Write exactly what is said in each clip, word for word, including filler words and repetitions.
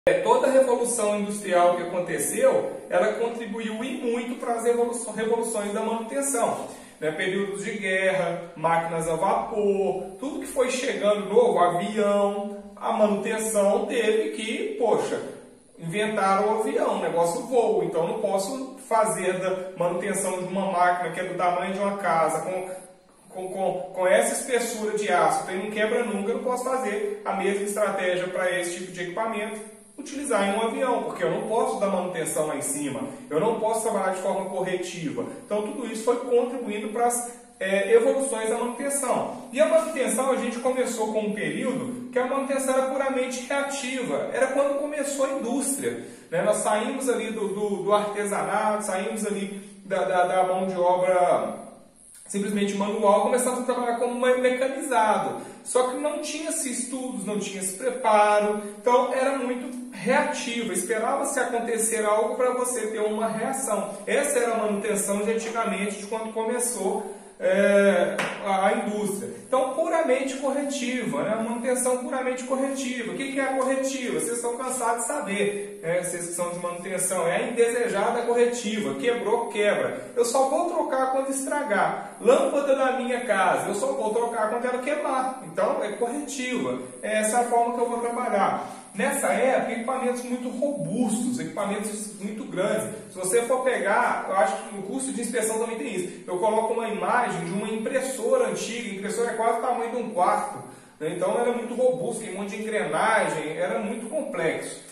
Toda a revolução industrial que aconteceu, ela contribuiu e muito para as revoluções da manutenção. Né? Períodos de guerra, máquinas a vapor, tudo que foi chegando novo, avião, a manutenção teve que, poxa, inventaram o avião, o negócio voa, então não posso fazer da manutenção de uma máquina que é do tamanho de uma casa, com, com, com, com essa espessura de aço, então ele não quebra nunca, eu não posso fazer a mesma estratégia para esse tipo de equipamento, utilizar em um avião, porque eu não posso dar manutenção lá em cima, eu não posso trabalhar de forma corretiva. Então tudo isso foi contribuindo para as é, evoluções da manutenção. E a manutenção, a gente começou com um período que a manutenção era puramente reativa, era quando começou a indústria. Né? Nós saímos ali do, do, do artesanato, saímos ali da, da, da mão de obra simplesmente manual, começamos a trabalhar como mecanizado. Só que não tinha-se estudos, não tinha-se preparo, então era muito reativo, esperava-se acontecer algo para você ter uma reação. Essa era a manutenção de antigamente, de quando começou é, a indústria. Então, puramente corretiva, né? Manutenção puramente corretiva. O que é a corretiva? Vocês estão cansados de saber, né? Vocês que são de manutenção. É a indesejada corretiva. Quebrou, quebra. Eu só vou trocar quando estragar. Lâmpada da minha casa, eu só vou trocar quando ela quebrar. Então, é corretiva. Essa é a forma que eu vou trabalhar. Nessa época, equipamentos muito robustos, equipamentos muito grandes. Se você for pegar, eu acho que no curso de inspeção também tem isso. Eu coloco uma imagem de uma impressora antiga, a impressora é quase o tamanho de um quarto. Né? Então era muito robusto, tem um monte de engrenagem, era muito complexo.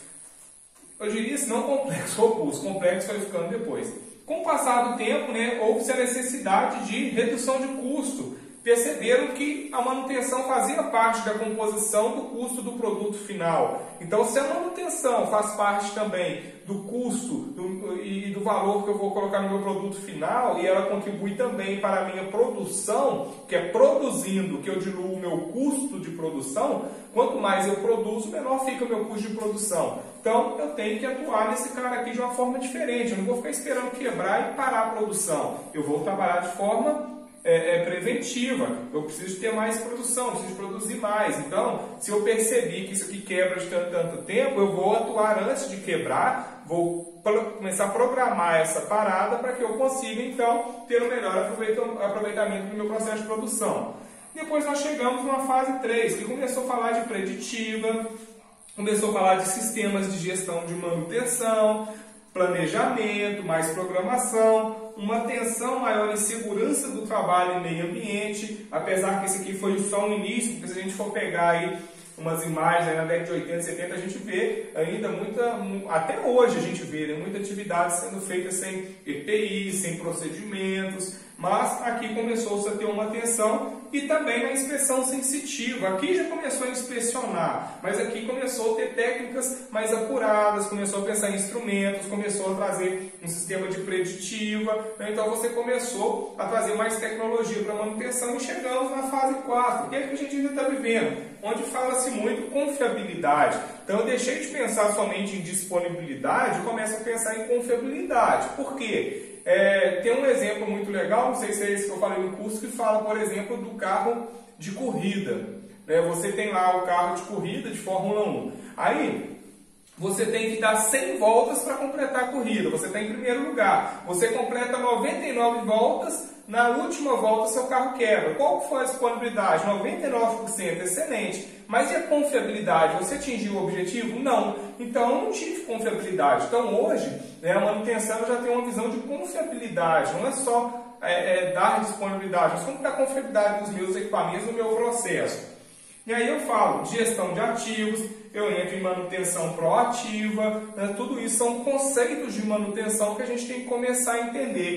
Eu diria se não complexo, robusto, complexo foi ficando depois. Com o passar do tempo, né, houve-se a necessidade de redução de custo. Perceberam que a manutenção fazia parte da composição do custo do produto final. Então, se a manutenção faz parte também do custo do, e do valor que eu vou colocar no meu produto final, e ela contribui também para a minha produção, que é produzindo que eu diluo o meu custo de produção, quanto mais eu produzo, menor fica o meu custo de produção. Então, eu tenho que atuar nesse cara aqui de uma forma diferente. Eu não vou ficar esperando quebrar e parar a produção. Eu vou trabalhar de forma É, é preventiva, eu preciso ter mais produção, eu preciso produzir mais. Então, se eu percebi que isso aqui quebra de tanto, tanto tempo, eu vou atuar antes de quebrar, vou começar a programar essa parada para que eu consiga, então, ter o melhor aproveitamento do meu processo de produção. Depois nós chegamos numa fase três, que começou a falar de preditiva, começou a falar de sistemas de gestão de manutenção, planejamento, mais programação, uma atenção maior em segurança do trabalho e meio ambiente, apesar que esse aqui foi só o início, porque se a gente for pegar aí umas imagens aí na década de oitenta, setenta, a gente vê ainda muita, até hoje a gente vê, né, muita atividade sendo feita sem E P I, sem procedimentos, mas aqui começou-se a ter uma atenção e também na inspeção sensitiva. Aqui já começou a inspecionar, mas aqui começou a ter técnicas mais apuradas, começou a pensar em instrumentos, começou a trazer um sistema de preditiva, né? Então você começou a trazer mais tecnologia para a manutenção e chegamos na fase quatro, que é que a gente ainda está vivendo, onde fala-se muito confiabilidade. Então eu deixei de pensar somente em disponibilidade e começo a pensar em confiabilidade. Por quê? É, tem um exemplo muito legal, não sei se é esse que eu falei no curso, que fala, por exemplo, do carro de corrida. Né? Você tem lá o carro de corrida de Fórmula um. Aí você tem que dar cem voltas para completar a corrida. Você está em primeiro lugar. Você completa noventa e nove voltas, na última volta seu carro quebra. Qual foi a disponibilidade? noventa e nove por cento, excelente. Mas e a confiabilidade? Você atingiu o objetivo? Não. Então eu não tive confiabilidade. Então hoje, né, a manutenção já tem uma visão de confiabilidade. Não é só é, é, dar disponibilidade, mas como está a confiabilidade dos meus equipamentos, do meu processo. E aí eu falo de gestão de ativos, eu entro em manutenção proativa, né? Tudo isso são conceitos de manutenção que a gente tem que começar a entender.